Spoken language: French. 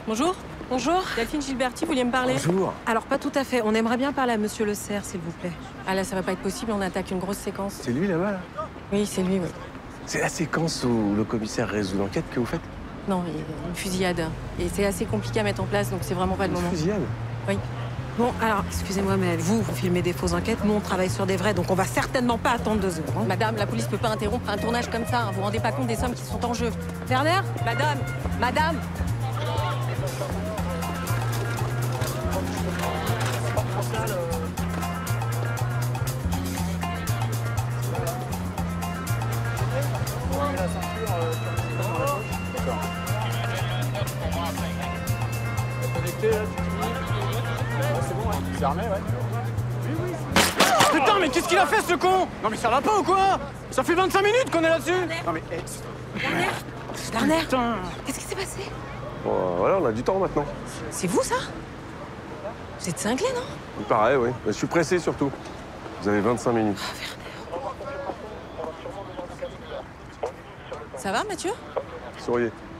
Bonjour. Bonjour. Delphine Gilberti, vous vouliez me parler? Bonjour. Alors, pas tout à fait. On aimerait bien parler à Monsieur Le Serre, s'il vous plaît. Ah là, ça va pas être possible, on attaque une grosse séquence. C'est lui là-bas, là? Oui, c'est lui, oui. C'est la séquence où le commissaire résout l'enquête que vous faites? Non, il y a une fusillade. Et c'est assez compliqué à mettre en place, donc c'est vraiment pas le moment. Une fusillade? Oui. Bon, alors, excusez-moi, mais vous filmez des fausses enquêtes. Nous, on travaille sur des vraies, donc on va certainement pas attendre 2 heures. Hein. Madame, la police peut pas interrompre un tournage comme ça. Vous vous rendez pas compte des sommes qui sont en jeu. Werner? Madame. C'est armé, ouais. Putain, mais qu'est-ce qu'il a fait, ce con? Non, mais ça va pas ou quoi? Ça fait 25 minutes qu'on est là-dessus. Non, mais... Werner? Putain. Qu'est-ce qui s'est passé? Bon, voilà, on a du temps maintenant. C'est vous, ça? Vous êtes cinglé, non? Il paraît, oui. Je suis pressé surtout. Vous avez 25 minutes. Ça va, Mathieu? Souriez.